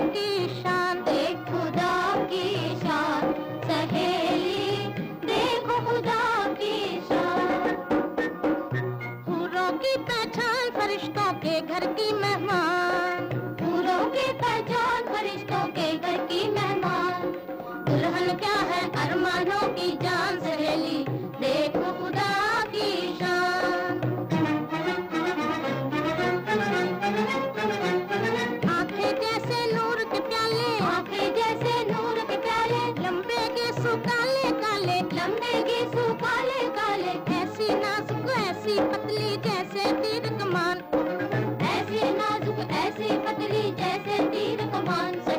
की शान, देख खुदा की शान, सहेली देखो खुदा की शान। हूरों की पहचान फरिश्तों के घर की मेहमान, हूरों की पहचान फरिश्तों के घर की मेहमान। दुल्हन क्या है अरमानों की जान, सहेली देखो खुदा की शान। आंखें जैसे नूर के प्याले, आंखें जैसे नूर के प्याले, लंबे गेसु काले काले, लंबे गेसु काले काले, ऐसी नाजुक ऐसी पतली जैसे तीर कमान, ऐसी नाजुक ऐसी पतली जैसे तीर कमान।